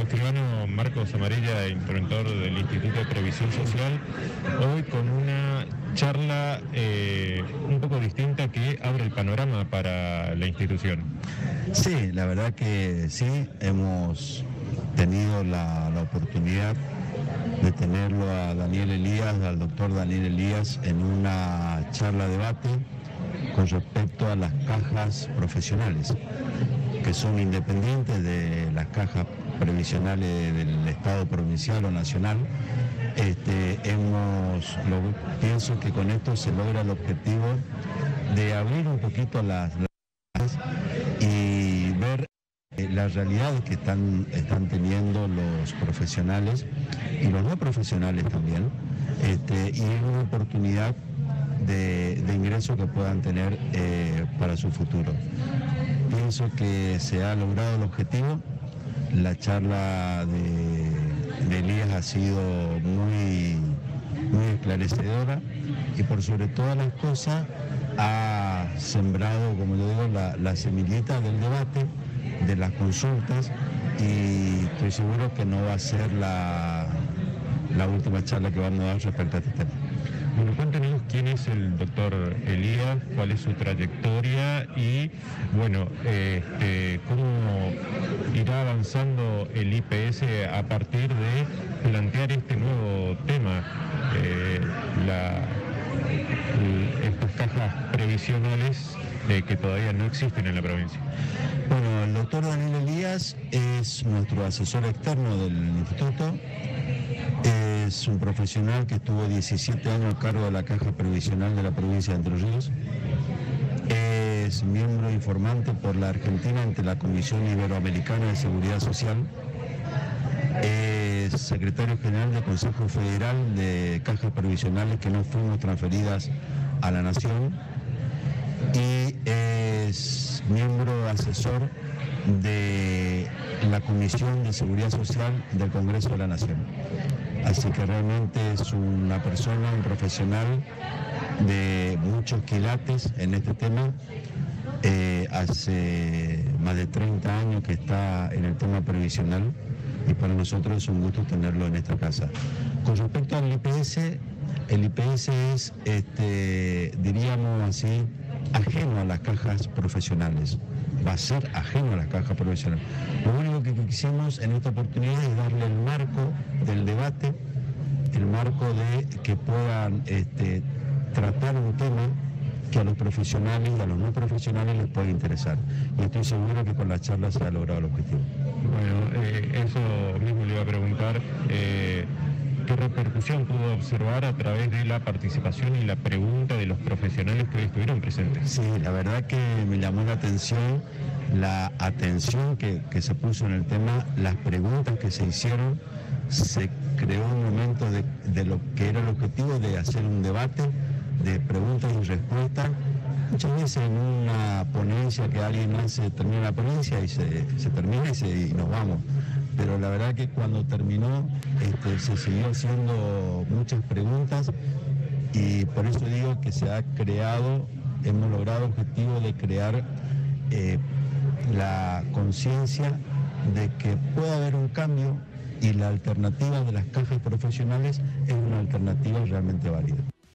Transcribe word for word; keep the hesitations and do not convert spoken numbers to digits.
escribano Marcos Amarilla, interventor del Instituto de Previsión Social, hoy con una charla eh, un poco distinta que abre el panorama para la institución. Sí, la verdad que sí, hemos tenido la, la oportunidad de tenerlo a Daniel Elías, al doctor Daniel Elías, en una charla debate con respecto a las cajas profesionales, que son independientes de las cajas previsionales del Estado provincial o nacional. Este, hemos, lo, pienso que con esto se logra el objetivo de abrir un poquito las, las y ver las realidades que están, están teniendo los profesionales y los no profesionales también, este, y es una oportunidad de, de ingreso que puedan tener eh, para su futuro. Pienso que se ha logrado el objetivo. La charla de, de Elías ha sido muy, muy esclarecedora y por sobre todas las cosas ha sembrado, como yo digo, la, la semillita del debate, de las consultas, y estoy seguro que no va a ser la, la última charla que vamos a dar respecto a este tema. Bueno, cuéntenos quién es el doctor Elías, cuál es su trayectoria y, bueno, este, cómo irá avanzando el I P S a partir de plantear este nuevo tema, eh, la, estas cajas previsionales eh, que todavía no existen en la provincia. Bueno, el doctor Daniel Elías es nuestro asesor externo del instituto. Es un profesional que estuvo diecisiete años a cargo de la Caja Previsional de la provincia de Entre Ríos. Es miembro informante por la Argentina ante la Comisión Iberoamericana de Seguridad Social. Es secretario general del Consejo Federal de Cajas Previsionales que no fuimos transferidas a la Nación. Y es miembro asesor de la Comisión de Seguridad Social del Congreso de la Nación. Así que realmente es una persona, un profesional de muchos quilates en este tema. Eh, hace más de treinta años que está en el tema previsional y para nosotros es un gusto tenerlo en esta casa. Con respecto al I P S, el I P S es, este, diríamos así, ajeno a las cajas profesionales. Va a ser ajeno a las cajas profesionales. Lo único que quisimos en esta oportunidad es darle el marco del debate, el marco de que puedan este, tratar un tema que a los profesionales y a los no profesionales les puede interesar. Y estoy seguro que con la charla se ha logrado el objetivo. Bueno, eh, eso mismo le iba a preguntar. Eh, ¿Qué repercusión pudo observar a través de la participación y la pregunta de los profesionales que hoy estuvieron presentes? Sí, la verdad que me llamó la atención la atención que, que se puso en el tema, las preguntas que se hicieron. Se creó un momento de, de lo que era el objetivo de hacer un debate de preguntas y respuestas. Muchas veces en una ponencia que alguien hace, termina la ponencia y se, se termina y, se, y nos vamos. Pero la verdad que cuando terminó este, se siguió haciendo muchas preguntas y por eso digo que se ha creado, hemos logrado el objetivo de crear eh, la conciencia de que puede haber un cambio y la alternativa de las cajas profesionales es una alternativa realmente válida.